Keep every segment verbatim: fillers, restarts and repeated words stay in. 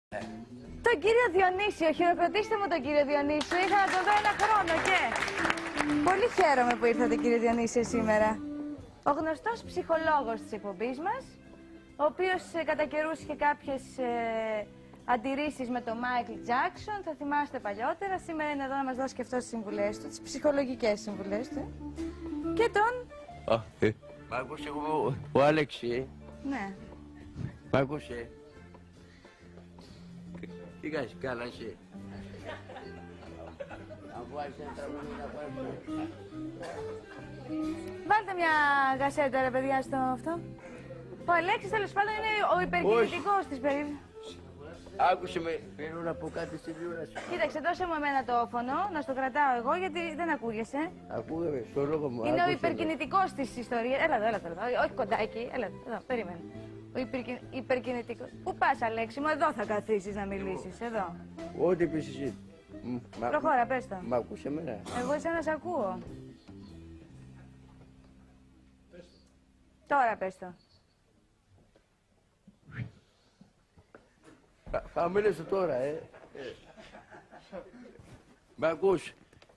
Τον κύριο Διονύσιο, χειροκροτήστε μου τον κύριο Διονύσιο. Είχα να τον δω ένα χρόνο και. Πολύ χαίρομαι που ήρθατε, κύριε Διονύσιο, σήμερα. Ο γνωστός ψυχολόγος της εκπομπής μας, ο οποίος ε, κατά καιρούς είχε κάποιες ε, αντιρρήσεις με τον Μάικλ Τζάκσον, θα θυμάστε παλιότερα. Σήμερα είναι εδώ να μας δώσει και αυτό τις συμβουλές του, τις ψυχολογικές συμβουλές του. Και τον. Α, ε, μ' άκουσε ο, ο Άλεξη. Ναι. Μ' άκουσε. Τι κάνεις, καλά εσύ. Βάλτε μια κασέτα, ρε παιδιά, στο αυτό. Ο Αλέξης, τέλος πάντων, είναι ο υπερκινητικός της περίπτωσης. Άκουσε με, θέλω να πω κάτι στην τηλεόραση. Κοίταξε, δώσε μου εμένα το όφωνο, να στο κρατάω εγώ, γιατί δεν ακούγεσαι. Ακούγαμε, στο λόγο μου. Είναι ο υπερκινητικός της ιστορίας. Έλα εδώ, έλα εδώ, όχι κοντά εκεί, έλα εδώ, εδώ, περίμενε. Ο υπερκι... υπερκινητικός. Πού πας, Αλέξη μου, εδώ θα καθίσεις να μιλήσεις, εδώ. Ό,τι πεις εσύ. Προχώρα, πες το. Μ' ακούσε εμένα. Εγώ εσένα σ' ακούω. Τώρα πες το. Θα μιλήσω τώρα, ε. Μ' ακούς.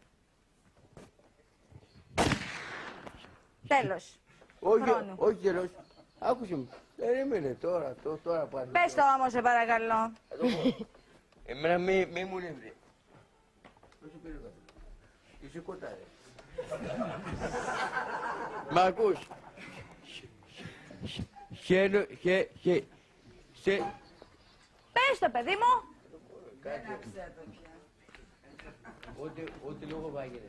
Τέλος. Όχι, Χρόνου. όχι καιρός. Άκουσε με. Περίμενε τώρα, το, τώρα πάλι. Πες το όμως, σε παρακαλώ. Εμένα μη, μη μου λείπει. Πόσο περίμενε. Είσαι κοντά, ρε. Μ' ακούς. Χαίνω, χε, χε, σε... Πες το, παιδί μου. Ό,τι, ό,τι λόγο βάγαινε.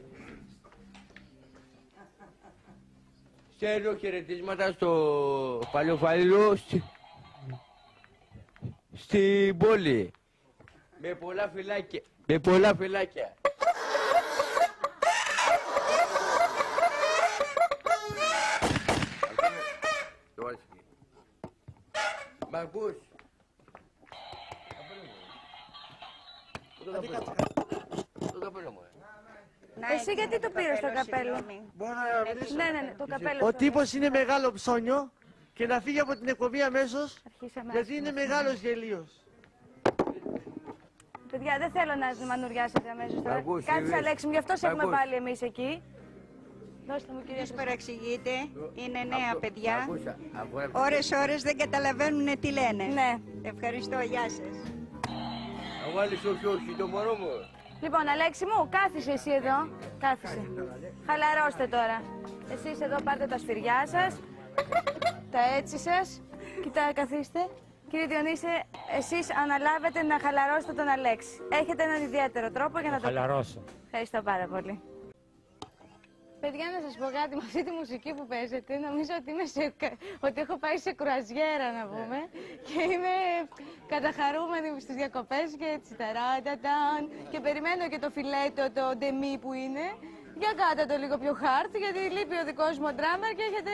Στέλνω χαιρετίσματα στο Παλαιοφαλιό στη... στην πόλη. Με πολλά φυλάκια. Με πολλά φυλάκια. Μ' ακούς. Το καπέλο μου. Εσύ γιατί το πήρες το καπέλο. Μπορώ να μιλήσω. Ναι, ναι, ναι, το καπέλο. Ο τύπος είναι μεγάλο ψώνιο και να φύγει από την εκπομπή αμέσως, Αρχίσαμε γιατί άσχημα. είναι μεγάλος γελίος. Παιδιά, δεν θέλω να μανουριάσετε αμέσως τώρα. Ακούς, Κάτσε, είδες. Αλέξη μου, γι' αυτό σε έχουμε Ακούς. βάλει εμείς εκεί. Δώστε μου, κυρία. Τους παραξηγείτε, είναι νέα Αυτό- παιδιά. Ακούσα, ακούσα. Ώρες ώρες δεν καταλαβαίνουν τι λένε. Ναι. Ευχαριστώ, γεια σας. Να βάλεις όχι, όχι, το μωρό μου. Λοιπόν, Αλέξη μου, κάθισε εσύ εδώ. Κάθισε. Χαλαρώστε τώρα. Εσείς εδώ πάρτε τα σφυριά σας, τα έτσι σας. Κοιτά, καθίστε. Κύριε Διονύση, εσείς αναλάβετε να χαλαρώσετε τον Αλέξη. Έχετε έναν ιδιαίτερο τρόπο για να το... Χαλαρώσω. Ευχαριστώ πάρα πολύ. Παιδιά, να σας πω κάτι, με αυτή τη μουσική που παίζετε, νομίζω ότι, είμαι σε... ότι έχω πάει σε κρουαζιέρα, να πούμε, και είμαι καταχαρούμενη στις διακοπές και έτσι, ταράταταν, και περιμένω και το φιλέτο, το ντεμί που είναι. Για κάτα το λίγο πιο hard, γιατί λείπει ο δικός μου ο drummer και έχετε...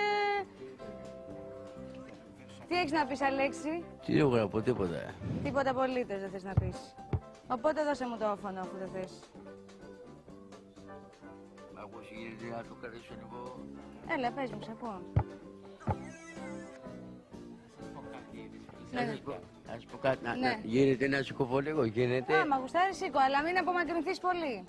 Τι έχεις να πεις, Αλέξη? Τι έχω να πω, τίποτα. Τίποτα απολύτως δεν θες να πεις. Οπότε δώσε μου το όφωνο αφού δεν θες. Μ' ακούσει, γίνεται να το κρατήσω λίγο. Έλα, πες μου, σε ακούω. Να σας πω, να σας πω κάτι, να- Ναι. να- γίνεται να σηκωθώ λίγο, γίνεται. Άμα γουστάρεις σήκω, αλλά μην απομακρυνθείς πολύ.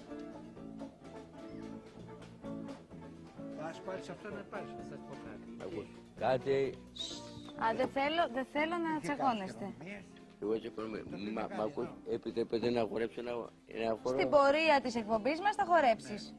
Ας πάρεις αυτό να πάρεις, θα πω κάτι. Μ' ακούς. Κάτι, Α, δεν θέλω, δεν θέλω να τσακώνεστε. εγώ τσεκώνομαι. Μ' μ' ακούς, επιτρέπετε να χορέψω ένα, ένα χώρο. Στην πορεία της εκπομπής μας θα χορέψεις.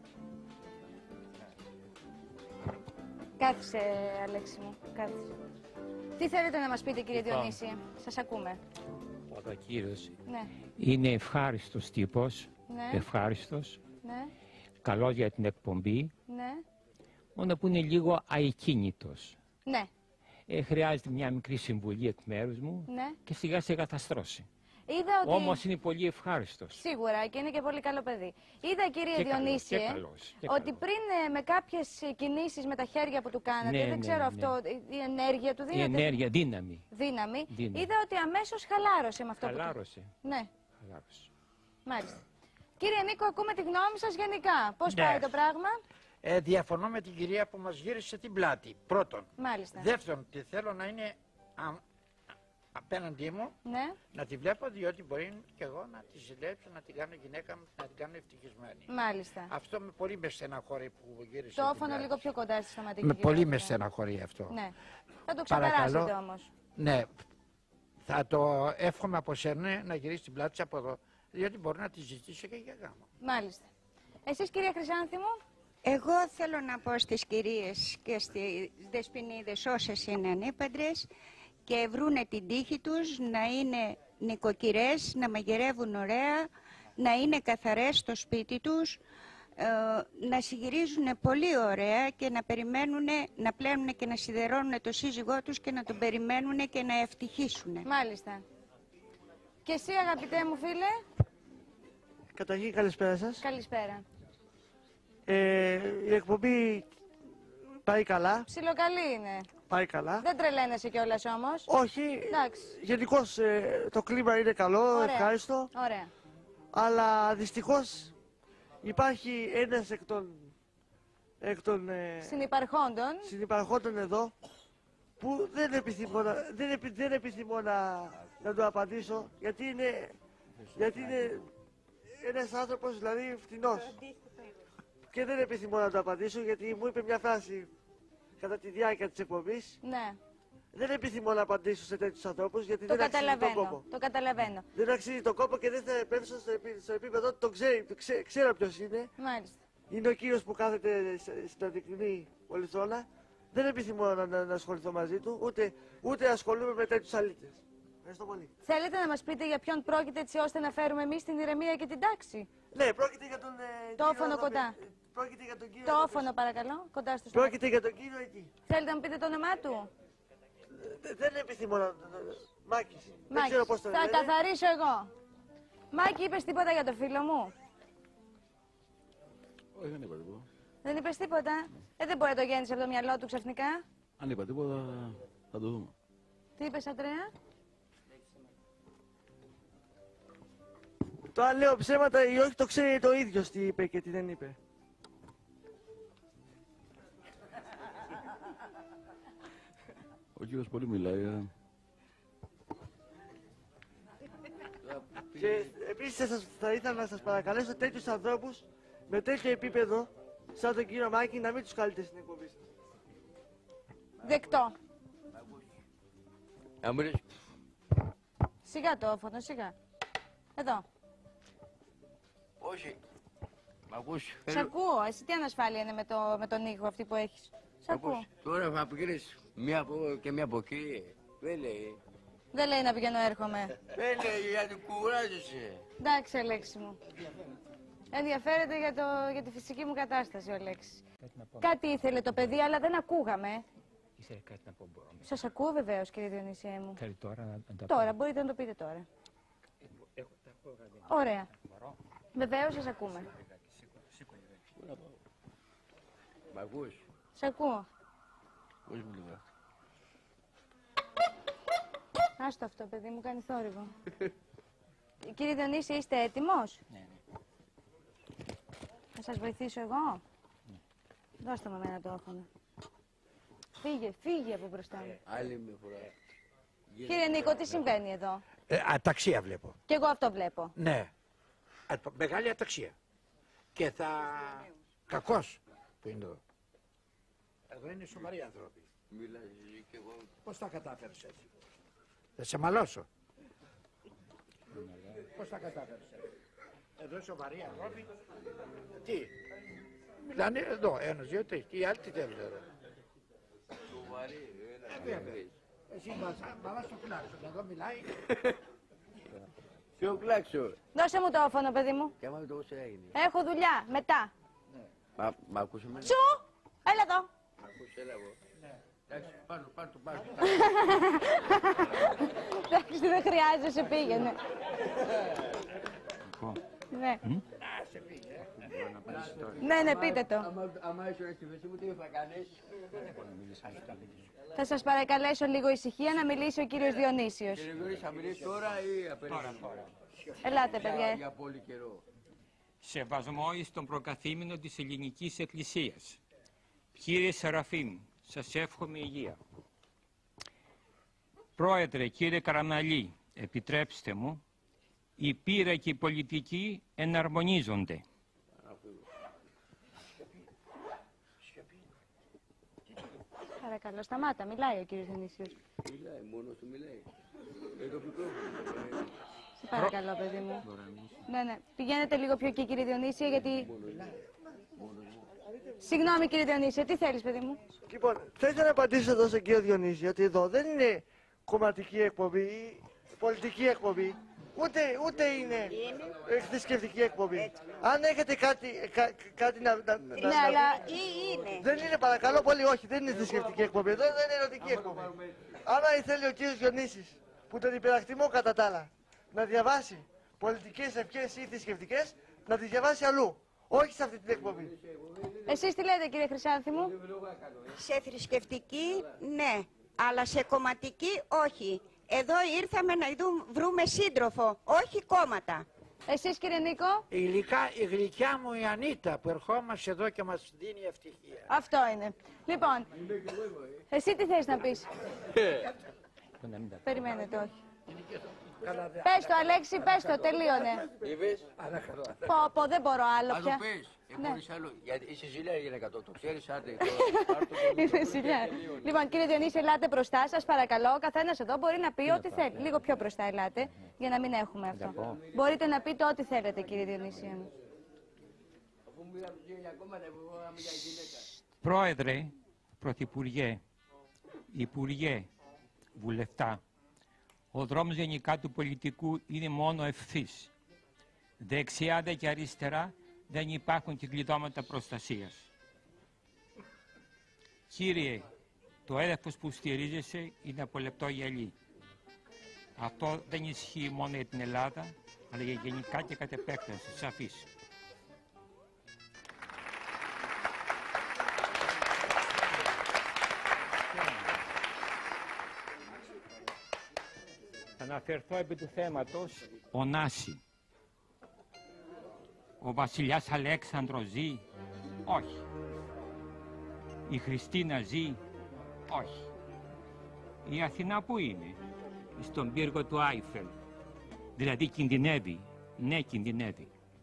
Κάθισε, Αλέξη μου, κάθισε. Τι θέλετε να μας πείτε, κύριε Διονύση? Σας ακούμε. Ο Δακύρος Ναι, είναι ευχάριστος τύπος, ναι, ευχάριστος, ναι, καλός για την εκπομπή, ναι, μόνο που είναι λίγο αεκίνητος. ναι, Ε, χρειάζεται μια μικρή συμβουλή εκ μέρους μου ναι. και σιγά σιγά θα στρώσει. Είδα ότι... Όμως είναι πολύ ευχάριστος. Σίγουρα και είναι και πολύ καλό παιδί. Είδα, κύριε Και καλός, Διονύση, και καλός, και ότι καλός. πριν ε, με κάποιες ε, κινήσεις με τα χέρια που του κάνατε, Ναι, δεν ναι, ξέρω ναι. αυτό, η- η ενέργεια του Η δίνεται ενέργεια, δύναμη. δύναμη. Δύναμη. Είδα ότι αμέσως χαλάρωσε με αυτό Χαλάρωσε. που του... Ναι, Χαλάρωσε. μάλιστα. Κύριε Νίκο, ακούμε τη γνώμη σας γενικά. Πώς Ναι. πάει το πράγμα? Ε, διαφωνώ με την κυρία που μας γύρισε την πλάτη. Πρώτον. Μάλιστα. Δεύτερον, τι θέλω να είναι α, απέναντί μου Ναι, να τη βλέπω, διότι μπορεί και εγώ να τη ζηλέψω, να την κάνω γυναίκα μου, να την κάνω ευτυχισμένη. μάλιστα. Αυτό με πολύ με στεναχωρεί που γύρισε. Το την όφωνο πλάτη λίγο σου. πιο κοντά στη σταματική. Με κυρία πολύ με Δώρα. στεναχωρεί αυτό. Ναι. Θα το Παρακαλώ. ξεπεράσετε όμως. Ναι, θα το εύχομαι από σένα να γυρίσει την πλάτη της από εδώ, διότι μπορεί να τη ζητήσω και για γάμο. Μάλιστα. Εσείς κυρία Χρυσάνθη μου. Εγώ θέλω να πω στις κυρίες και στις δεσποινίδες όσες είναι ανήπαντρες και βρούνε την τύχη τους να είναι νοικοκυρές, να μαγειρεύουν ωραία, να είναι καθαρές στο σπίτι τους, ε, να συγυρίζουν πολύ ωραία και να περιμένουν, να πλένουν και να σιδερώνουν το σύζυγό τους και να τον περιμένουν και να ευτυχήσουν. Μάλιστα. Και εσύ αγαπητέ μου φίλε. Καταρχήν καλησπέρα σας. Καλησπέρα. Ε, η εκπομπή πάει καλά. Ψιλοκαλή είναι. Πάει καλά. Δεν τρελαίνεσαι κιόλας όμως. Όχι, Εντάξει. γενικώς ε, το κλίμα είναι καλό, Ωραία. ευχάριστο. Ωραία. Αλλά δυστυχώς υπάρχει ένας εκ των, εκ των ε, Συνυπαρχόντων. συνυπαρχόντων εδώ που δεν επιθυμώ να, δεν επι, δεν επιθυμώ να, να του απαντήσω γιατί είναι, γιατί είναι ένας άνθρωπος δηλαδή φτηνός. Και δεν επιθυμώ να του απαντήσω γιατί μου είπε μια φράση κατά τη διάρκεια της εκπομπής. Ναι. Δεν επιθυμώ να απαντήσω σε τέτοιους ανθρώπους γιατί Το δεν αξίζει τον καταλαβαίνω. κόπο. Το καταλαβαίνω. Δεν αξίζει τον κόπο και δεν θα επέμψω στο, επί, στο επίπεδο ότι τον ξέρει, το ξέ, ξέρω ποιος είναι. Μάλιστα. Είναι ο κύριος που κάθεται σε- στην αντικρινή πολυθρόνα. Δεν επιθυμώ να, να, να ασχοληθώ μαζί του, ούτε, ούτε ασχολούμαι με τέτοιους αλήτες. Ευχαριστώ πολύ. Θέλετε να μας πείτε για ποιον πρόκειται έτσι ώστε να φέρουμε εμείς την ηρεμία και την τάξη. Ναι, πρόκειται για τον ε, Το κύριο όφωνο εδώ κοντά. πέ- Πρόκειται για τον κύριο Το εδώ όφωνο πίσω. παρακαλώ, κοντά στο στόμα. Πρόκειται για τον κύριο εκεί. Θέλετε να μου πείτε το όνομά του. Ε, Δεν επιθυμώ να... να- να- Μάκης. Δεν Μάκη, ξέρω πώς το θα λένε. καθαρίσω εγώ. Μάκη, είπες τίποτα για το φίλο μου. Όχι, δεν είπα τίποτα. Δεν είπες τίποτα. Ε, δεν μπορεί να το γέννησε από το μυαλό του ξαφνικά. Αν είπα τίποτα, θα το δούμε. Τι είπες, Αντρέα. Το αν λέω ψέματα ή όχι το ξέρει το ίδιο τι είπε και τι δεν είπε. Ο κύριος πολύ μιλάει. ε. Και επίσης θα, σας- θα ήθελα να σας παρακαλέσω τέτοιους ανθρώπους με τέτοιο επίπεδο σαν τον κύριο Μάκη να μην τους καλείτε στην εκπομπή σας. Δεκτό. Αν μπορείς. Σιγά το όφωνο, σιγά. Εδώ. Όχι. Μ' ακούς. Σ' Θέλω- ακούω. Εσύ τι ανασφάλεια είναι με, το, με τον ήχο αυτή που έχεις. Σ' μ' ακούω. ακούς. Τώρα θα πηγαίνεις μία από εδώ και μία από εκεί. Δεν λέει. Δεν λέει να πηγαίνω έρχομαι. Δεν λέει γιατί κουράζεσαι. Εντάξει, Αλέξη μου. Ενδιαφέρεται για, το, για τη φυσική μου κατάσταση ο Αλέξης. Κάτι να πω. Κάτι ήθελε το παιδί, αλλά δεν ακούγαμε. Ήθελε κάτι να πω, μπορώ. Σας ακούω βεβαίως, κύριε Διονύσιέ μου. Θέλει τώρα να, να τα Τώρα, μπορείτε να το πείτε τώρα. Έχω, τα έχω γραμμένα. Ωραία. Βεβαίως σας ακούμε. Μ' ακούς. Σας ακούω. Πώς μου λέγα. Άστο αυτό, παιδί μου, κάνει θόρυβο. Κύριε Διονύση, είστε έτοιμος? Ναι, ναι. Θα σας βοηθήσω εγώ? Δώστε μου εμένα το όφωνο. Φύγε, φύγε από μπροστά μου. Άλλη μια φορά. Κύριε Νίκο, τι συμβαίνει εδώ? Ε, αταξία βλέπω. Κι εγώ αυτό βλέπω. Ναι. Α, μεγάλη αταξία. Και θα... Κακός που είναι εδώ. Εδώ είναι σοβαροί άνθρωποι. Μιλάς και εγώ. Πώς τα κατάφερες έτσι. Θα σε μαλώσω. Πώς τα κατάφερες έτσι. Εδώ σοβαροί άνθρωποι. Τι. Μιλάνε εδώ. Ένας, δύο, τρεις. Και οι άλλοι τι θέλουν εδώ. Σοβαρή. Ε, βέβαια. Εσύ μαλάς το κλάξο. Εδώ μιλάει. Ποιο κλάξο. Δώσε μου το όφωνο, παιδί μου. Και άμα το πώς έγινε. Έχω δουλειά. Μετά. Μα, μ' ακούς εμένα. Τσου! Έλα εδώ. Μ' ακούς, έλα εγώ. Εντάξει, πάρ' το, πάρ' το, πάρ' το. Εντάξει, δεν χρειάζεσαι, πήγαινε. Ναι. Ναι, ναι, πείτε το. Άμα, άμα είσαι στη θέση μου, τι θα κάνεις. Θα σας παρακαλέσω λίγο ησυχία να μιλήσει ο κύριος Διονύσιος. Κύριε Γιώργη, θα μιλήσεις τώρα ή απέναντι. Ελάτε, παιδιά. Για πολύ καιρό. Σεβασμό εις τον προκαθήμενο της Ελληνικής Εκκλησίας. Κύριε Σεραφείμ, σας εύχομαι υγεία. Πρόεδρε, κύριε Καραμαλή, επιτρέψτε μου, η πείρα και η πολιτική εναρμονίζονται. Παρακαλώ, σταμάτα, μιλάει ο κύριος Διονύσιος. Μιλάει, μόνος του μιλάει. Ε, το μικρόφωνο. Σε παρακαλώ, παιδί μου. Ναι, ναι. Πηγαίνετε λίγο πιο εκεί, κύριε Διονύσιο, γιατί... Συγγνώμη, κύριε Διονύσιο, τι θέλεις, παιδί μου? Λοιπόν, θα ήθελα να απαντήσω εδώ στον κύριο Διονύσιο ότι εδώ δεν είναι κομματική εκπομπή ή πολιτική εκπομπή, ούτε, ούτε είναι ε, θρησκευτική εκπομπή. Αν έχετε κάτι, κα, κάτι να, να, να, Ναι, να- αλλά... Ή είναι. Δεν είναι, παρακαλώ πολύ, όχι, δεν είναι θρησκευτική εκπομπή. Εδώ δεν είναι ερωτική εκπομπή. Άμα θέλει ο κύριος Διονύσης, που τον υπερακτιμώ κατά τα άλλα, να διαβάσει πολιτικές ευχές ή θρησκευτικές, να τις διαβάσει αλλού. Όχι σε αυτή την εκπομπή. Εσείς τι λέτε, κύριε Χρυσάνθη μου? Σε θρησκευτική, ναι. Αλλά σε κομματική, όχι. Εδώ ήρθαμε να ειδού- βρούμε σύντροφο, όχι κόμματα. Εσείς, κύριε Νίκο? Η, γλυκά, η γλυκιά μου η Ανίτα που ερχόμαστε εδώ και μας δίνει ευτυχία. Αυτό είναι. Λοιπόν, εσύ τι θες να πεις? Περιμένετε, όχι. Πες το, Αλέξη, πες το, τελείωνε. Είπες, Πω, πω, δεν μπορώ άλλο θα το πια. πεις. Ε, Ναι. χωρίς άλλο. Γιατί είσαι ζηλιά γυναίκα, το, το ξέρεις, άντε. το- πάρ' το και Είναι το- ζηλιά. Λοιπόν, κύριε Διονύση, ελάτε μπροστά σας, παρακαλώ. Ο καθένας εδώ μπορεί να πει ό,τι θέλει. Λίγο πιο μπροστά ελάτε, για να μην έχουμε αυτό. Μπορείτε να πείτε ό,τι θέλετε, κύριε Διονύση. Αφού μιλάμε για κόμματα, εγώ μιλάμε για γυναίκα. Πρόεδρε, Πρωθυπουργέ, Υπουργέ, Βουλευτά, ο δρόμος γενικά του πολιτικού είναι μόνο ευθύς. Δεξιά δε και αριστερά δεν υπάρχουν κυκλειδώματα προστασίας. Κύριε, το έδαφος που στηρίζεσαι είναι από λεπτό γυαλί. Αυτό δεν ισχύει μόνο για την Ελλάδα, αλλά για γενικά και κατ' επέκταση, σαφής. Θα αναφερθώ επί του θέματος ο Νάση. Ο βασιλιάς Αλέξανδρος ζει? Όχι. Η Χριστίνα ζει? Όχι. Η Αθηνά που είναι? Στον πύργο του Άιφελ. Δηλαδή κινδυνεύει. Ναι, κινδυνεύει.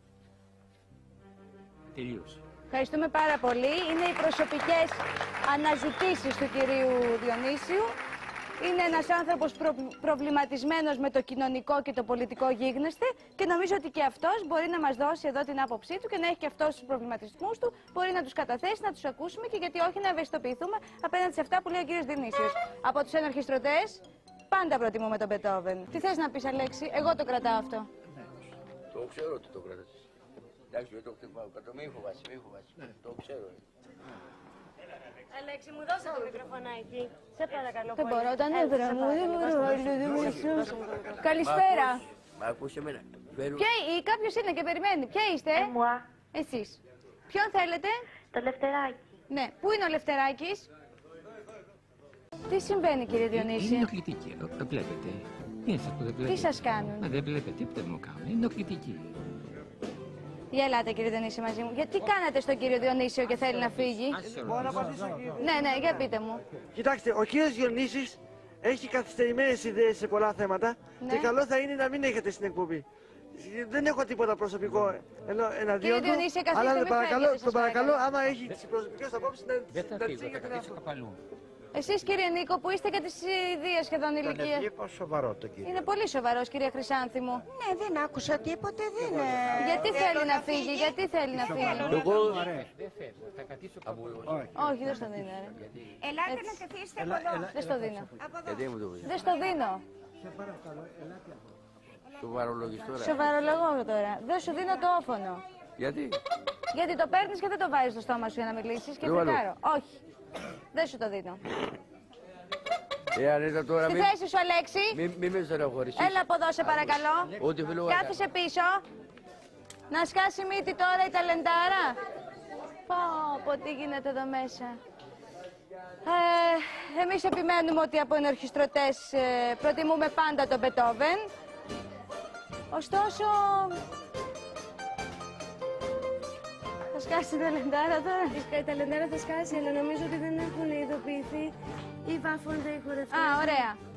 Τελείωσε. Ευχαριστούμε πάρα πολύ. Είναι οι προσωπικές αναζητήσεις του κυρίου Διονύσιου. Είναι ένας άνθρωπος προ... προβληματισμένος με το κοινωνικό και το πολιτικό γίγνεσθε και νομίζω ότι και αυτός μπορεί να μας δώσει εδώ την άποψή του και να έχει και αυτός τους προβληματισμούς του, μπορεί να τους καταθέσει, να τους ακούσουμε και γιατί όχι να ευαισθητοποιηθούμε απέναντι σε αυτά που λέει ο κύριος Διονύσιος. Από τους ενορχιστρωτές πάντα προτιμούμε τον Μπετόβεν. Τι θες να πεις, Αλέξη? Εγώ το κρατάω αυτό. Το ξέρω ότι το κρατάς. Εντάξει, δεν το χτυπάω κάτω, μη φοβάσαι, μη φοβάσαι. Το ξέρω. ε. Αλέξη, μου δώσε το μικροφωνάκι. Σε παρακαλώ Δεν πολύ. μπορώ, τα Έλα, νεύρα σε μου, δεν παρακαλώ. μπορώ. Διονύσιος. Καλησπέρα. Μ' ακούς εμένα. Φέρου. Ποια, ή κάποιος είναι και περιμένει. Ποια είστε? Μουά, Εσείς. Ποιον θέλετε? το λευτεράκι. Ναι. Πού είναι ο Λευτεράκης? Τι συμβαίνει, κύριε Είναι Διονύση? ενοχλητική, ε, το βλέπετε. Είναι αυτό που δεν βλέπετε. Τι σας κάνουν? Μα δεν βλέπετε, τι δεν μου κάνουν. Είναι ενοχλητική. Για ελάτε, κύριε Διονύση, μαζί μου. Γιατί κάνατε στον κύριο Διονύσιο και θέλει να φύγει? Μπορώ να απαντήσω, κύριε. Ναι, ναι, για πείτε μου. Κοιτάξτε, ο κύριος Διονύσης έχει καθυστερημένες ιδέες σε πολλά θέματα Ναι. και καλό θα είναι να μην έχετε στην εκπομπή. Δεν έχω τίποτα προσωπικό ενώ, εναντίον Κύριε του, Διονύση, καθίστε, αλλά μην τον παρακαλώ, φεύγετε, τον σας παρακαλώ, παρακαλώ. άμα έχει τις προσωπικές απόψεις να, Δεν θα να τις φύγω, έχει θα για τον καθίσω εαυτό. κάπου αλλού. Εσείς, κύριε Νίκο, που είστε και της ίδιας σχεδόν Τον ηλικίας. ευγήπω σοβαρό το κύριο. Είναι πολύ σοβαρός, κύριε Χρυσάνθη μου. Ναι, δεν άκουσα τίποτε, δεν... ε, Γιατί θέλω θέλει να να φύγει, φύγει. γιατί θέλει να φύγει? Εγώ Δεν φεύγω, θα καθίσω κάπου αλλού. Όχι, δεν στο δίνω. ρε. Ελάτε να καθίσετε από εδώ. Δεν στο δίνω. Από εδώ. γιατί μου το πεις. Δεν στο δίνω. Σοβαρολογείς τώρα. Σοβαρολογώ τώρα. Δεν σου δίνω το όφωνο. Γιατί. Γιατί το παίρνεις και δεν το βάζεις στο στόμα σου για να μιλήσεις και Δεν βάλω. φρικάρω. Όχι. Δεν σου το δίνω. Ε, Ανίτα τώρα Στη μη, θέση σου, Αλέξη. μη, μη με στενοχωρήσεις. Έλα από εδώ, σε παρακαλώ. Ό,τι θέλω να Κάθισε πίσω. Να σκάσει μύτη τώρα η ταλεντάρα. Πω, πω, τι γίνεται εδώ μέσα. Ε, εμείς επιμένουμε ότι από ενορχιστρωτές ε, προτιμούμε πάντα τον Μπετόβεν. Ωστόσο... Θα σκάσει η ταλεντάρα τώρα. Η ταλεντάρα θα σκάσει, αλλά νομίζω ότι δεν έχουν ειδοποιηθεί οι βάφονται οι χορευτές. Α, ωραία.